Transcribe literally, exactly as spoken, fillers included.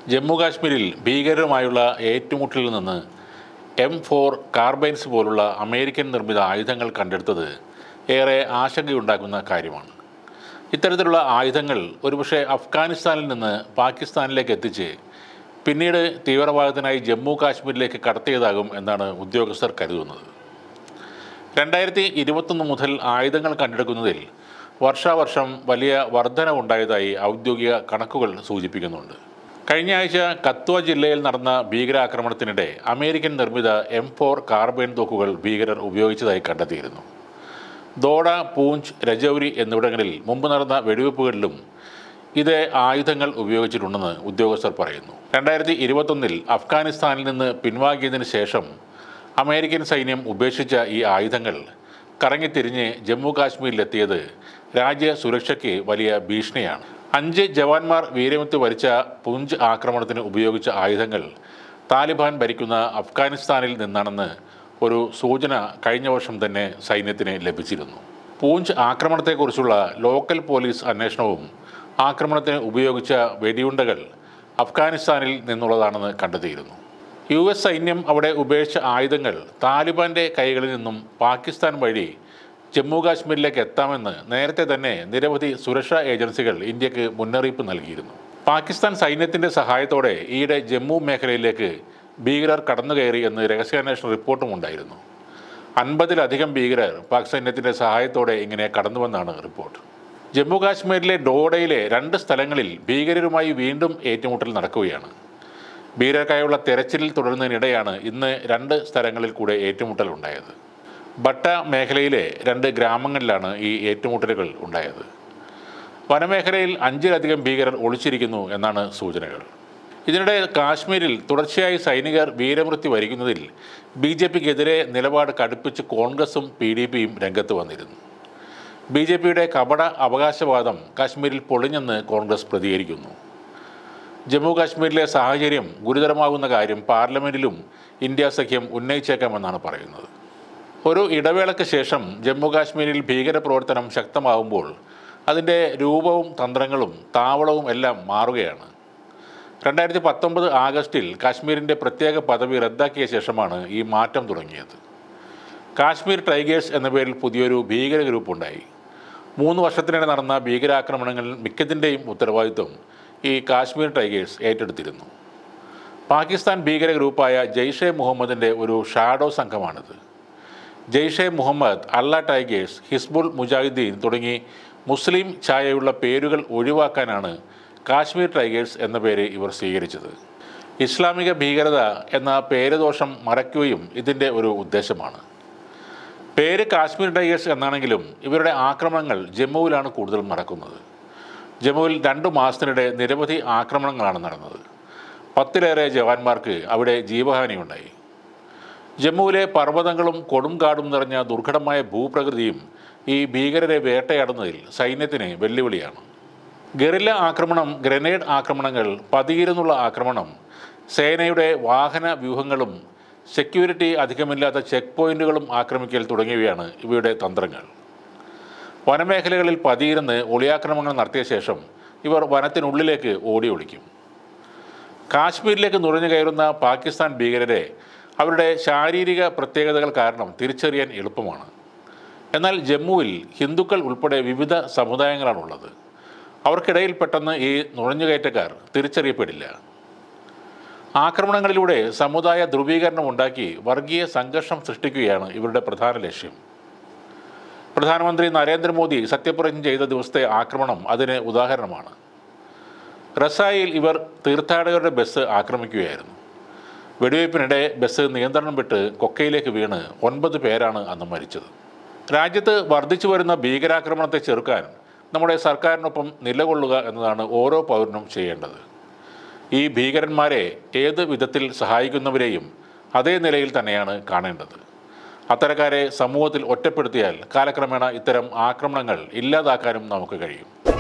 ജമ്മു കാശ്മീരിൽ ഭീകരരുമായുള്ള ഏറ്റുമുട്ടലിൽ നിന്ന് എം ഫോർ കാർബൈൻസ് പോലുള്ള അമേരിക്കൻ നിർമ്മിത ആയുധങ്ങൾ കണ്ടെടുത്തത് ഏറെ ആശങ്കയുണ്ടാക്കുന്ന കാര്യമാണ്. ഇത്തരത്തിലുള്ള ആയുധങ്ങൾ ഒരുപക്ഷെ അഫ്ഗാനിസ്ഥാനിൽ നിന്ന് പാകിസ്ഥാനിലേക്ക് എത്തിച്ച് പിന്നീട് തീവ്രവാദത്തിനായി ജമ്മു കാശ്മീരിലേക്ക് കടത്തിയതാകും എന്നാണ് ഉദ്യോഗസ്ഥർ കരുതുന്നത്. രണ്ടായിരത്തി ഇരുപത്തൊന്ന് മുതൽ ആയുധങ്ങൾ കണ്ടെടുക്കുന്നതിൽ വർഷാവർഷം വലിയ വർധനവുണ്ടായതായി ഔദ്യോഗിക കണക്കുകൾ സൂചിപ്പിക്കുന്നുണ്ട്. കഴിഞ്ഞ ആഴ്ച കത്വ ജില്ലയിൽ നടന്ന ഭീകരാക്രമണത്തിനിടെ അമേരിക്കൻ നിർമ്മിത എം ഫോർ കാർബൈൻ തോക്കുകൾ ഭീകരർ ഉപയോഗിച്ചതായി കണ്ടെത്തിയിരുന്നു. ദോഡ, പൂഞ്ച്, രജൌരി എന്നിവിടങ്ങളിൽ മുമ്പ് നടന്ന വെടിവെപ്പുകളിലും ഇതേ ആയുധങ്ങൾ ഉപയോഗിച്ചിട്ടുണ്ടെന്ന് ഉദ്യോഗസ്ഥർ പറയുന്നു. രണ്ടായിരത്തി ഇരുപത്തൊന്നിൽ അഫ്ഗാനിസ്ഥാനിൽ നിന്ന് പിൻവാങ്ങിയതിനു ശേഷം അമേരിക്കൻ സൈന്യം ഉപേക്ഷിച്ച ഈ ആയുധങ്ങൾ കറങ്ങിത്തിരിഞ്ഞ് ജമ്മു കാശ്മീരിലെത്തിയത് രാജ്യ സുരക്ഷയ്ക്ക് വലിയ ഭീഷണിയാണ്. അഞ്ച് ജവാന്മാർ വീരമൃത്യു വരിച്ച പൂഞ്ച് ആക്രമണത്തിന് ഉപയോഗിച്ച ആയുധങ്ങൾ താലിബാൻ ഭരിക്കുന്ന അഫ്ഗാനിസ്ഥാനിൽ നിന്നാണെന്ന് ഒരു സൂചന കഴിഞ്ഞ വർഷം തന്നെ സൈന്യത്തിന് ലഭിച്ചിരുന്നു. പൂഞ്ച് ആക്രമണത്തെക്കുറിച്ചുള്ള ലോക്കൽ പോലീസ് അന്വേഷണവും ആക്രമണത്തിന് ഉപയോഗിച്ച വെടിയുണ്ടകൾ അഫ്ഗാനിസ്ഥാനിൽ നിന്നുള്ളതാണെന്ന് കണ്ടെത്തിയിരുന്നു. യു എസ് സൈന്യം അവിടെ ഉപേക്ഷിച്ച ആയുധങ്ങൾ താലിബാൻ്റെ കൈകളിൽ നിന്നും പാകിസ്ഥാൻ വഴി ജമ്മു കാശ്മീരിലേക്ക് എത്താമെന്ന് നേരത്തെ തന്നെ നിരവധി സുരക്ഷാ ഏജൻസികൾ ഇന്ത്യക്ക് മുന്നറിയിപ്പ് നൽകിയിരുന്നു. പാകിസ്ഥാൻ സൈന്യത്തിൻ്റെ സഹായത്തോടെ ഈയിടെ ജമ്മു മേഖലയിലേക്ക് ഭീകരർ കടന്നുകയറി എന്ന് രഹസ്യാന്വേഷണ റിപ്പോർട്ടും ഉണ്ടായിരുന്നു. അൻപതിലധികം ഭീകരർ പാക് സൈന്യത്തിൻ്റെ സഹായത്തോടെ ഇങ്ങനെ കടന്നുവെന്നാണ് റിപ്പോർട്ട്. ജമ്മു കാശ്മീരിലെ ഡോഡയിലെ രണ്ട് സ്ഥലങ്ങളിൽ ഭീകരരുമായി വീണ്ടും ഏറ്റുമുട്ടൽ നടക്കുകയാണ്. ഭീകരർക്കായുള്ള തെരച്ചിലിൽ തുടരുന്നതിനിടെയാണ് ഇന്ന് രണ്ട് സ്ഥലങ്ങളിൽ കൂടെ ഏറ്റുമുട്ടൽ ഉണ്ടായത്. ബട്ട മേഖലയിലെ രണ്ട് ഗ്രാമങ്ങളിലാണ് ഈ ഏറ്റുമുട്ടലുകൾ ഉണ്ടായത്. വനമേഖലയിൽ അഞ്ചിലധികം ഭീകരർ ഒളിച്ചിരിക്കുന്നു എന്നാണ് സൂചനകൾ. ഇതിനിടെ കാശ്മീരിൽ തുടർച്ചയായി സൈനികർ വീരമൃത്യു വരിക്കുന്നതിൽ ബി ജെ പിക്കെതിരെ നിലപാട് കടുപ്പിച്ച് കോൺഗ്രസും പി ഡി പിയും രംഗത്ത് വന്നിരുന്നു. ബി ജെ പിയുടെ കപട അവകാശവാദം കാശ്മീരിൽ പൊളിഞ്ഞെന്ന് കോൺഗ്രസ് പ്രതികരിക്കുന്നു. ജമ്മു കാശ്മീരിലെ സാഹചര്യം ഗുരുതരമാകുന്ന കാര്യം പാർലമെൻറ്റിലും ഇന്ത്യ സഖ്യം ഉന്നയിച്ചേക്കാമെന്നാണ് പറയുന്നത്. ഒരു ഇടവേളയ്ക്ക് ശേഷം ജമ്മു കാശ്മീരിൽ ഭീകരപ്രവർത്തനം ശക്തമാകുമ്പോൾ അതിൻ്റെ രൂപവും തന്ത്രങ്ങളും താവളവും എല്ലാം മാറുകയാണ്. രണ്ടായിരത്തി പത്തൊമ്പത് ആഗസ്റ്റിൽ കാശ്മീരിൻ്റെ പ്രത്യേക പദവി റദ്ദാക്കിയ ശേഷമാണ് ഈ മാറ്റം തുടങ്ങിയത്. കാശ്മീർ ടൈഗേഴ്സ് എന്ന പേരിൽ പുതിയൊരു ഭീകര ഗ്രൂപ്പ് ഉണ്ടായി. മൂന്ന് വർഷത്തിനിടെ നടന്ന ഭീകരാക്രമണങ്ങളിൽ മിക്കതിൻ്റെയും ഉത്തരവാദിത്വം ഈ കാശ്മീർ ടൈഗേഴ്സ് ഏറ്റെടുത്തിരുന്നു. പാകിസ്ഥാൻ ഭീകര ഗ്രൂപ്പായ ജെയ്ഷെ മുഹമ്മദിൻ്റെ ഒരു ഷാഡോ സംഘമാണിത്. ജെയ്ഷെ മുഹമ്മദ്, അള്ള ടൈഗേഴ്സ്, ഹിസ്ബുൾ മുജാഹിദ്ദീൻ തുടങ്ങി മുസ്ലിം ഛായയുള്ള പേരുകൾ ഒഴിവാക്കാനാണ് കാശ്മീർ ടൈഗേഴ്സ് എന്ന പേര് ഇവർ സ്വീകരിച്ചത്. ഇസ്ലാമിക ഭീകരത എന്ന പേരുദോഷം മറയ്ക്കുകയും ഇതിൻ്റെ ഒരു ഉദ്ദേശമാണ്. പേര് കാശ്മീർ ടൈഗേഴ്സ് എന്നാണെങ്കിലും ഇവരുടെ ആക്രമണങ്ങൾ ജമ്മുവിലാണ് കൂടുതലും നടക്കുന്നത്. ജമ്മുവിൽ രണ്ടു മാസത്തിനിടെ നിരവധി ആക്രമണങ്ങളാണ് നടന്നത്. പത്തിലേറെ ജവാന്മാർക്ക് അവിടെ ജീവഹാനിയുണ്ടായി. ജമ്മുവിലെ പർവ്വതങ്ങളും കൊടുംകാടും നിറഞ്ഞ ദുർഘടമായ ഭൂപ്രകൃതിയും ഈ ഭീകരരെ വേട്ടയാടുന്നതിൽ സൈന്യത്തിന് വെല്ലുവിളിയാണ്. ഗറില്ല ആക്രമണം, ഗ്രനേഡ് ആക്രമണങ്ങൾ, പതിയിരുന്നുള്ള ആക്രമണം, സേനയുടെ വാഹന വ്യൂഹങ്ങളും സെക്യൂരിറ്റി അധികമില്ലാത്ത ചെക്ക് പോയിന്റുകളും ആക്രമിക്കൽ തുടങ്ങിയവയാണ് ഇവയുടെ തന്ത്രങ്ങൾ. വനമേഖലകളിൽ പതിയിരുന്ന് ഒളിയാക്രമണങ്ങൾ നടത്തിയ ശേഷം ഇവർ വനത്തിനുള്ളിലേക്ക് ഓടി ഒളിക്കും. കാശ്മീരിലേക്ക് നുഴഞ്ഞു കയറുന്ന പാകിസ്ഥാൻ ഭീകരരെ അവരുടെ ശാരീരിക പ്രത്യേകതകൾ കാരണം തിരിച്ചറിയാൻ എളുപ്പമാണ്. എന്നാൽ ജമ്മുവിൽ ഹിന്ദുക്കൾ ഉൾപ്പെടെ വിവിധ സമുദായങ്ങളാണുള്ളത്. അവർക്കിടയിൽ പെട്ടെന്ന് ഈ നുഴഞ്ഞുകയറ്റക്കാർ തിരിച്ചറിയപ്പെടില്ല. ആക്രമണങ്ങളിലൂടെ സമുദായ ധ്രുവീകരണം ഉണ്ടാക്കി വർഗീയ സംഘർഷം സൃഷ്ടിക്കുകയാണ് ഇവരുടെ പ്രധാന ലക്ഷ്യം. പ്രധാനമന്ത്രി നരേന്ദ്രമോദി സത്യപ്രതിജ്ഞ ചെയ്ത ദിവസത്തെ ആക്രമണം അതിന് ഉദാഹരണമാണ്. റസായിൽ ഇവർ തീർത്ഥാടകരുടെ ബസ് ആക്രമിക്കുകയായിരുന്നു. വെടിവയ്പ്പിനിടെ ബസ് നിയന്ത്രണം വിട്ട് കൊക്കയിലേക്ക് വീണ് ഒൻപത് പേരാണ് അന്ന് മരിച്ചത്. രാജ്യത്ത് വർദ്ധിച്ചു വരുന്ന ഭീകരാക്രമണത്തെ ചെറുക്കാൻ നമ്മുടെ സർക്കാരിനൊപ്പം നിലകൊള്ളുക എന്നതാണ് ഓരോ പൗരനും ചെയ്യേണ്ടത്. ഈ ഭീകരന്മാരെ ഏത് വിധത്തിൽ സഹായിക്കുന്നവരെയും അതേ നിലയിൽ തന്നെയാണ് കാണേണ്ടത്. അത്തരക്കാരെ സമൂഹത്തിൽ ഒറ്റപ്പെടുത്തിയാൽ കാലക്രമേണ ഇത്തരം ആക്രമണങ്ങൾ ഇല്ലാതാക്കാനും നമുക്ക് കഴിയും.